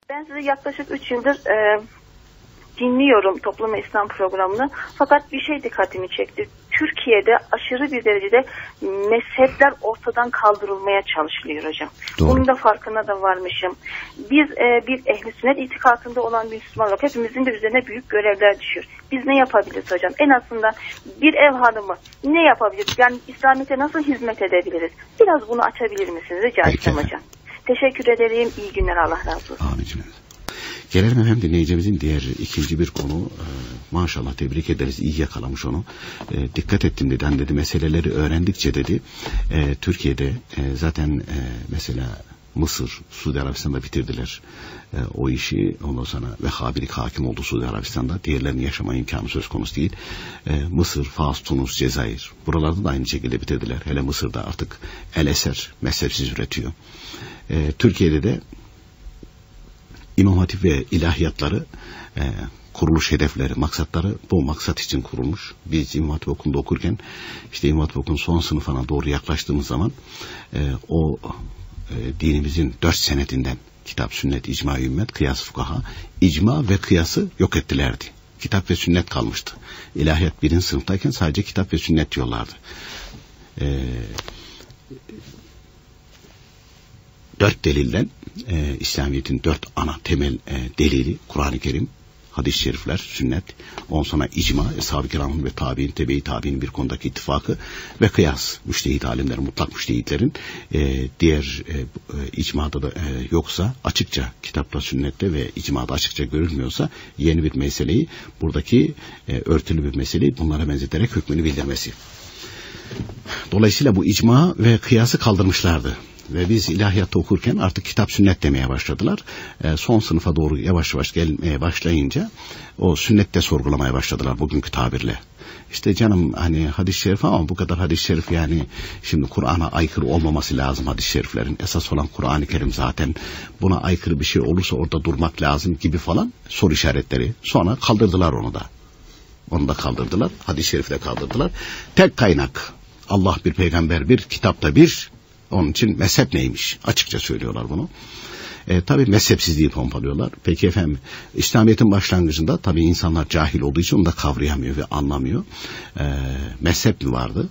Ben sizi yaklaşık 3 yıldır dinliyorum Toplum ve İslam programını. Fakat bir şey dikkatimi çekti. Türkiye'de aşırı bir derecede mezhepler ortadan kaldırılmaya çalışılıyor hocam. Doğru. Bunun da farkına da varmışım. Biz bir ehl-i sünnet itikadında olan bir Müslüman olarak hepimizin de üzerine büyük görevler düşüyor. Biz ne yapabiliriz hocam? En azından bir ev hanımı ne yapabiliriz? Yani İslamiyet'e nasıl hizmet edebiliriz? Biraz bunu açabilir misiniz? Rica etsem hocam. Teşekkür ederim. İyi günler. Allah razı olsun. Amin. Gelelim efendim dinleyicimizin diğer ikinci bir konu. Maşallah tebrik ederiz, iyi yakalamış onu. Dikkat ettim dedi, hani dedi meseleleri öğrendikçe dedi Türkiye'de zaten mesela Mısır, Suudi Arabistan'da bitirdiler o işi. Ondan sonra Vehhabilik hakim oldu Suudi Arabistan'da. Diğerlerinin yaşama imkanı söz konusu değil. Mısır, Fas, Tunus, Cezayir. Buralarda da aynı şekilde bitirdiler. Hele Mısır'da artık El Eser mezhepsiz üretiyor. Türkiye'de de İmam Hatip ve ilahiyatları kuruluş hedefleri, maksatları bu maksat için kurulmuş. Biz İmam Hatip Okulu'nda okurken işte İmam Hatip Okulu'nun son sınıfına doğru yaklaştığımız zaman dinimizin 4 senetinden kitap, sünnet, icma, ümmet, kıyas, fukaha, icma ve kıyası yok ettilerdi. Kitap ve sünnet kalmıştı. İlahiyat 1. sınıftayken sadece kitap ve sünnet diyorlardı. 4 delilden İslamiyet'in 4 ana temel delili Kur'an-ı Kerim, hadis-i şerifler, sünnet, ondan sonra icma, Eshab-ı Kiram'ın ve tabi'in, tebe-i tabi'nin bir konudaki ittifakı ve kıyas, müştehit alimlerin, mutlak müştehitlerin diğer icmada da yoksa açıkça kitapta, sünnette ve icmada açıkça görülmüyorsa yeni bir meseleyi, buradaki örtülü bir meseleyi bunlara benzeterek hükmünü bildirmesi. Dolayısıyla bu icma ve kıyası kaldırmışlardı. Ve biz ilahiyatta okurken artık kitap sünnet demeye başladılar. Son sınıfa doğru yavaş yavaş gelmeye başlayınca o sünnette sorgulamaya başladılar bugünkü tabirle. İşte canım hani hadis-i şerif ama bu kadar hadis-i şerif yani şimdi Kur'an'a aykırı olmaması lazım hadis-i şeriflerin. Esas olan Kur'an-ı Kerim zaten, buna aykırı bir şey olursa orada durmak lazım gibi falan soru işaretleri. Sonra kaldırdılar onu da. Onu da kaldırdılar. Hadis-i şerifi de kaldırdılar. Tek kaynak Allah bir, peygamber bir, kitapta bir. Onun için mezhep neymiş? Açıkça söylüyorlar bunu. Tabii mezhepsizliği pompalıyorlar. Peki efendim İslamiyet'in başlangıcında tabii insanlar cahil olduğu için onu da kavrayamıyor ve anlamıyor. Mezhep mi vardı?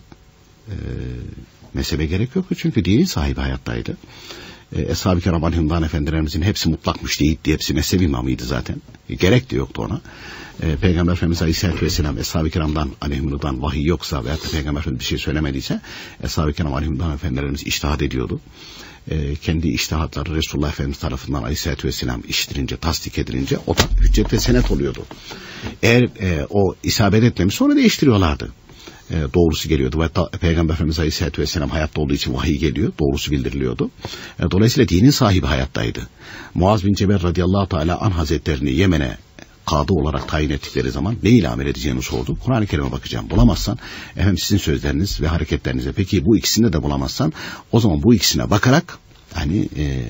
Mezhebe gerek yok çünkü dinin sahibi hayattaydı. Eshab-ı Kiram Aleyhisselam Efendilerimizin hepsi mutlak müştehitti, hepsi mezhep imamıydı zaten. Gerek de yoktu ona. Peygamber Efendimiz Aleyhisselatü Vesselam Eshab-ı Kiram'dan Aleyhisselam'dan vahiy yoksa veyahut da Peygamber Efendimiz bir şey söylemediyse Eshab-ı Kiram Aleyhisselam Efendilerimiz içtihat ediyordu. Kendi içtihatları Resulullah Efendimiz tarafından Aleyhisselatü Vesselam işitilince, tasdik edilince o da hüccet ve senet oluyordu. Eğer o isabet etmemişse onu değiştiriyorlardı. Doğrusu geliyordu. Ve Peygamber Efendimiz Aleyhisselatü Vesselam hayatta olduğu için vahiy geliyor. Doğrusu bildiriliyordu. Dolayısıyla dinin sahibi hayattaydı. Muaz bin Cebel radıyallahu teala anh hazretlerini Yemen'e kadı olarak tayin ettikleri zaman ne ile amel edeceğini sordu. Kur'an-ı Kerim'e bakacağım. Bulamazsan efendim sizin sözleriniz ve hareketlerinize. Peki bu ikisini de bulamazsan o zaman bu ikisine bakarak hani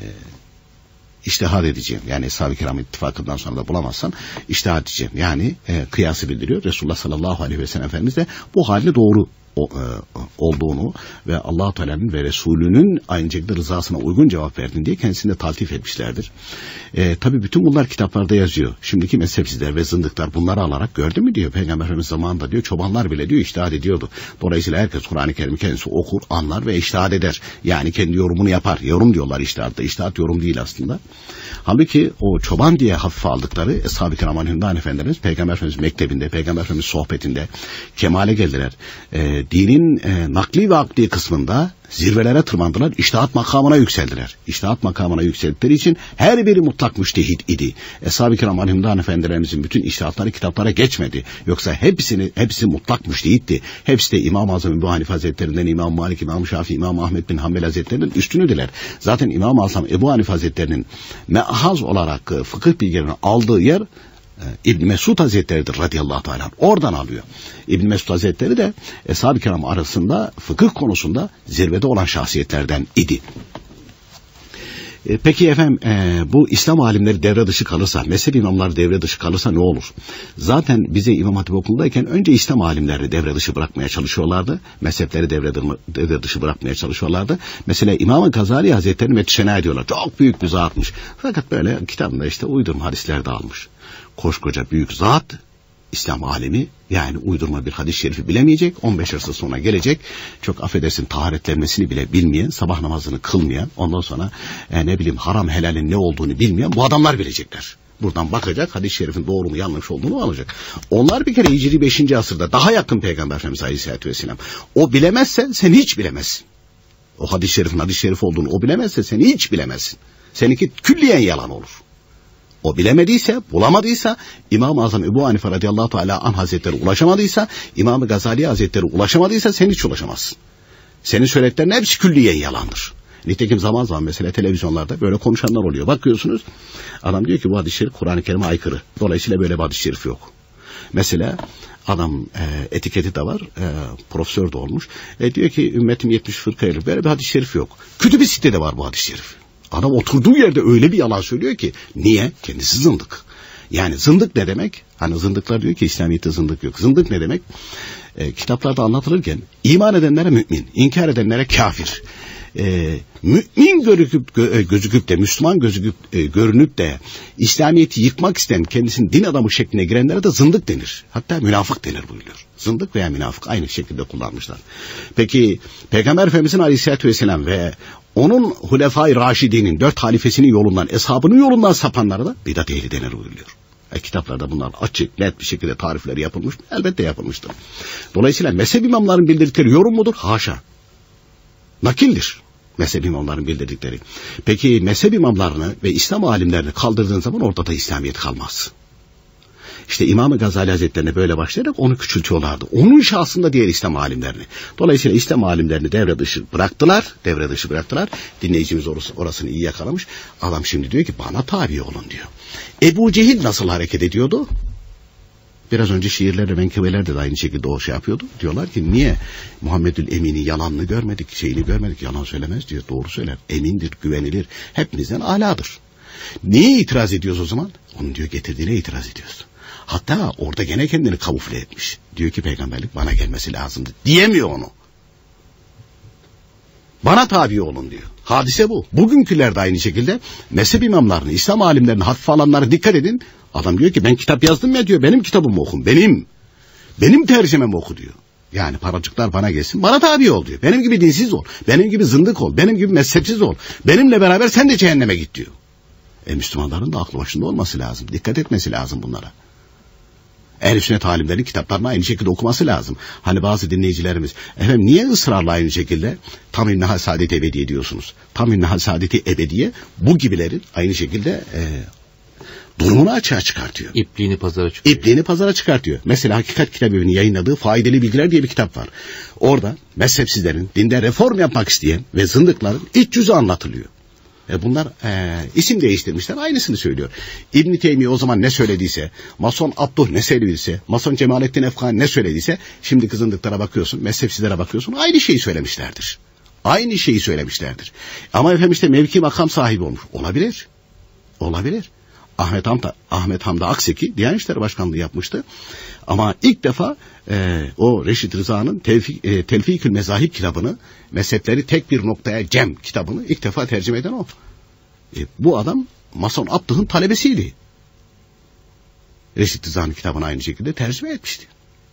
İçtihad edeceğim. Yani Eshab-ı Kiram ittifakından sonra da bulamazsan içtihad edeceğim. Yani kıyası bildiriyor. Resulullah sallallahu aleyhi ve sellem Efendimiz de bu halde doğru olduğunu ve Allah-u Teala'nın ve Resulünün aynı şekilde rızasına uygun cevap verdiğini diye kendisini de taltif etmişlerdir. Tabi bütün bunlar kitaplarda yazıyor. Şimdiki mezhepsizler ve zındıklar bunları alarak gördün mü diyor. Peygamber Efendimiz zamanında diyor çobanlar bile diyor içtihad ediyordu. Dolayısıyla herkes Kur'an-ı Kerim'i kendisi okur, anlar ve içtihad eder. Yani kendi yorumunu yapar. Yorum diyorlar içtihatta. İçtihat yorum değil aslında. Halbuki o çoban diye hafife aldıkları Eshab-ı Kiram Aleyhisselam Efendimiz Peygamber Efendimiz mektebinde, Peygamber Efendimiz sohbetinde kemale geldiler. Dinin nakli ve akli kısmında zirvelere tırmandılar, içtihat makamına yükseldiler. İçtihat makamına yükseldikleri için her biri mutlak müştehit idi. Eshab-ı Kiram Aleyhisselam Efendilerimizin bütün içtihatları kitaplara geçmedi. Yoksa hepsi mutlak müştehitti. Hepsi de İmam-ı Azam Ebu Hanife Hazretlerinden, İmam Malik, İmam Şafii, İmam Ahmet bin Hanbel Hazretlerinden üstünüdüler. Zaten İmam-ı Azam Ebu Hanife Hazretleri'nin meahaz olarak fıkıh bilgilerini aldığı yer İbn Mesud Hazretleri'dir radıyallahu teala. Oradan alıyor. İbn Mesud Hazretleri de Eshab-ı Kiram arasında fıkıh konusunda zirvede olan şahsiyetlerden idi. Peki efendim bu İslam alimleri devre dışı kalırsa, mezhep imamları devre dışı kalırsa ne olur? Zaten bize İmam Hatip Okulu'ndayken önce İslam alimlerini devre dışı bırakmaya çalışıyorlardı. Mezhepleri devre dışı bırakmaya çalışıyorlardı. Mesela İmam-ı Gazali Hazretleri'ni metşena ediyorlar. Çok büyük bir zatmış. Fakat böyle kitabında işte uydurma hadisler de almış. Koskoca büyük zat, İslam alemi, yani uydurma bir hadis-i şerifi bilemeyecek, 15 asır sonra gelecek, çok affedersin taharetlenmesini bile bilmeyen, sabah namazını kılmayan, ondan sonra ne bileyim haram helalin ne olduğunu bilmeyen bu adamlar bilecekler. Buradan bakacak, hadis-i şerifin doğru mu yanlış olduğunu alacak. Onlar bir kere Hicri 5. asırda daha yakın Peygamber Efendimiz Aleyhisselatü Vesselam. O bilemezse sen hiç bilemezsin. O hadis-i şerifin hadis-i şerif olduğunu o bilemezse sen hiç bilemezsin. Seninki külliyen yalan olur. O bilemediyse, bulamadıysa, İmam-ı Azam Ebu Hanife radıyallahu teala anh hazretleri ulaşamadıysa, İmam-ı Gazali hazretleri ulaşamadıysa sen hiç ulaşamazsın. Senin söylediklerin hepsi külliyen yalandır. Nitekim zaman zaman mesela televizyonlarda böyle konuşanlar oluyor. Bakıyorsunuz, adam diyor ki bu hadis-i şerif Kur'an-ı Kerim'e aykırı. Dolayısıyla böyle bir hadis-i şerif yok. Mesela adam etiketi de var, profesör de olmuş. Diyor ki ümmetim 70 fırkaya, böyle bir hadis-i şerif yok. Kütüb-i Sitte'de var bu hadis-i şerif. Adam oturduğu yerde öyle bir yalan söylüyor ki. Niye? Kendisi zındık. Yani zındık ne demek? Hani zındıklar diyor ki İslamiyet'te zındık yok. Zındık ne demek? Kitaplarda anlatılırken iman edenlere mümin, inkar edenlere kafir. Mümin gözüküp de, Müslüman görünüp de İslamiyet'i yıkmak isteyen, kendisinin din adamı şekline girenlere de zındık denir. Hatta münafık denir buyuruyor. Zındık veya münafık aynı şekilde kullanmışlar. Peki Peygamber Efendimiz'in Aleyhisselatü Vesselam ve onun Hulefai Raşidinin 4 halifesinin yolundan, eshabının yolundan sapanlara da bidat ehli denir buyuruyor. Kitaplarda bunlar açık, net bir şekilde tarifleri yapılmış. Elbette yapılmıştır. Dolayısıyla mezhep imamların bildirdikleri yorum mudur? Haşa. Nakildir. Mezhep imamların bildirdikleri. Peki mezhep imamlarını ve İslam alimlerini kaldırdığın zaman orada da İslamiyet kalmaz. İşte İmam-ı Gazali Hazretlerine böyle başlayarak onu küçültüyorlardı. Onun şahsında diğer İslam alimlerini. Dolayısıyla İslam alimlerini devre dışı bıraktılar. Dinleyicimiz orasını iyi yakalamış. Adam şimdi diyor ki bana tabi olun diyor. Ebu Cehil nasıl hareket ediyordu? Biraz önce şiirlerde, menkıbelerde de aynı şekilde o şey yapıyordu. Diyorlar ki niye Muhammedül Emin'in yalanını görmedik, şeyini görmedik. Yalan söylemez diyor, doğru söyler. Emindir, güvenilir. Hepimizden âladır. Niye itiraz ediyoruz o zaman? Onun diyor getirdiğine itiraz ediyoruz. Hatta orada gene kendini kamufle etmiş. Diyor ki peygamberlik bana gelmesi lazımdı. Diyemiyor onu. Bana tabi olun diyor. Hadise bu. Bugünküler de aynı şekilde mezhep imamlarını, İslam alimlerini hafife alanlara dikkat edin. Adam diyor ki ben kitap yazdım ya diyor. Benim kitabımı okun. Benim tercümemi oku diyor. Yani paracıklar bana gelsin. Bana tabi ol diyor. Benim gibi dinsiz ol. Benim gibi zındık ol. Benim gibi mezhepsiz ol. Benimle beraber sen de cehenneme git diyor. Müslümanların da aklı başında olması lazım. Dikkat etmesi lazım bunlara. Ehl-i Sünnet alimlerinin kitaplarını aynı şekilde okuması lazım. Hani bazı dinleyicilerimiz, efendim niye ısrarla aynı şekilde tam İnnehal Saadet-i Ebediye diyorsunuz? Tam İnnehal Saadet-i Ebediye bu gibilerin aynı şekilde durumunu açığa çıkartıyor. İpliğini pazara çıkartıyor. Mesela Hakikat Kitabevi'nin yayınladığı Faydalı Bilgiler diye bir kitap var. Orada mezhepsizlerin, dinde reform yapmak isteyen ve zındıkların iç yüzü anlatılıyor. Bunlar isim değiştirmişler, aynısını söylüyor. İbn-i Teymiye o zaman ne söylediyse, Mason Abduh ne söylediyse, Mason Cemalettin Efkan ne söylediyse, şimdi kızındıklara bakıyorsun, mezhepsizlere bakıyorsun, aynı şeyi söylemişlerdir. Ama efendim işte mevki makam sahibi olmuş. Olabilir. Ahmet Hamdi Akseki Diyanet İşleri Başkanlığı yapmıştı. Ama ilk defa o Reşit Rıza'nın Telfikül Mezahib kitabını, mezhepleri tek bir noktaya cem kitabını ilk defa tercüme eden o. Bu adam Mason Abduh'un talebesiydi. Reşit Rıza'nın kitabını aynı şekilde tercüme etmişti.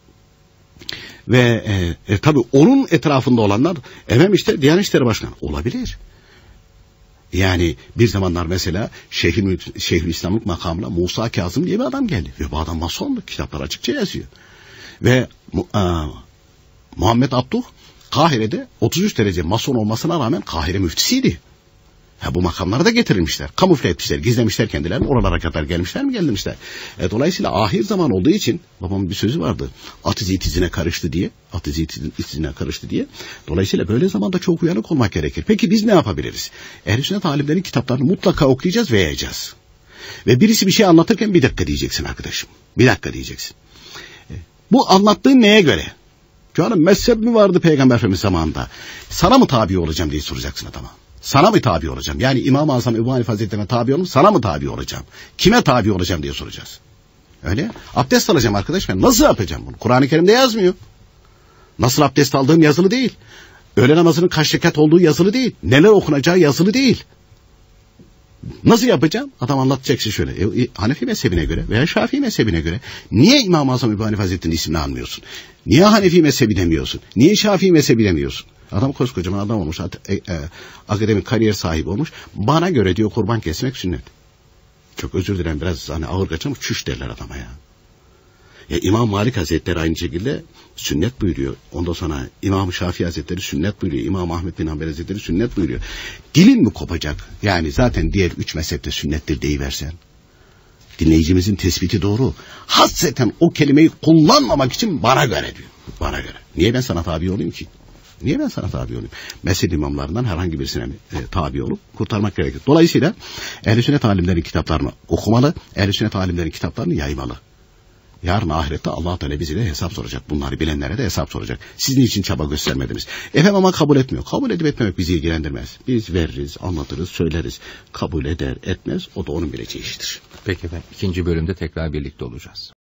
Ve tabii onun etrafında olanlar efendim işte Diyanet İşleri Başkanı olabilir. Yani bir zamanlar mesela Şeyhülislamlık makamına Musa Kazım diye bir adam geldi. Ve bu adam masondu. Kitaplar açıkça yazıyor. Ve Muhammed Abduh Kahire'de 33 derece mason olmasına rağmen Kahire müftisiydi. Bu makamlara da getirilmişler. Kamufle etmişler, gizlemişler kendilerini. Oralara kadar gelmişler. Dolayısıyla ahir zaman olduğu için babamın bir sözü vardı. At izi itizine karıştı diye. Dolayısıyla böyle zamanda çok uyanık olmak gerekir. Peki biz ne yapabiliriz? Ehl-i Sünnet alimlerin kitaplarını mutlaka okuyacağız ve yayacağız. Ve birisi bir şey anlatırken bir dakika diyeceksin arkadaşım. Bu anlattığın neye göre? Canım mezhep mi vardı Peygamber Efendimiz zamanında? Sana mı tabi olacağım diye soracaksın adama. Sana mı tabi olacağım? Yani İmam-ı Azam Ebu Hanife Hazretleri'ne tabi olup sana mı tabi olacağım? Kime tabi olacağım diye soracağız. Öyle. Abdest alacağım arkadaş, ben nasıl yapacağım bunu? Kur'an-ı Kerim'de yazmıyor. Nasıl abdest aldığım yazılı değil. Öğle namazının kaç rekat olduğu yazılı değil. Neler okunacağı yazılı değil. Nasıl yapacağım? Adam anlatacak şey şöyle. Hanefi mezhebine göre veya Şafii mezhebine göre niye İmam-ı Azam Ebu Hanife Hazretleri'nin ismini anmıyorsun? Niye Hanefi mezhebi demiyorsun? Niye Şafii mezhebi demiyorsun? Adam koskocaman adam olmuş, akademik kariyer sahibi olmuş. Bana göre diyor kurban kesmek sünnet. Çok özür dilerim, biraz hani ağır kaçar ama çüş derler adama ya. Ya İmam Malik Hazretleri aynı şekilde sünnet buyuruyor. Ondan sonra İmam Şafii Hazretleri sünnet buyuruyor. İmam Ahmed bin Hanbel Hazretleri sünnet buyuruyor. Dilin mi kopacak? Yani zaten diğer 3 mezhepte sünnettir deyiversen. Dinleyicimizin tespiti doğru. Hasreten o kelimeyi kullanmamak için bana göre diyor. Bana göre. Niye ben sana tabi olayım ki? Niye ben sana tabi olayım? Mezhep imamlarından herhangi birisine tabi olup kurtarmak gerekir. Dolayısıyla Ehl-i Sünnet alimlerin kitaplarını okumalı, Ehl-i Sünnet alimlerin kitaplarını yaymalı. Yarın ahirette Allah Teala bize de hesap soracak. Bunları bilenlere de hesap soracak. Sizin için çaba göstermediniz. Efendim ama kabul etmiyor. Kabul edip etmemek bizi ilgilendirmez. Biz veririz, anlatırız, söyleriz. Kabul eder, etmez. O da onun bileceği iştir. Peki efendim. 2. bölümde tekrar birlikte olacağız.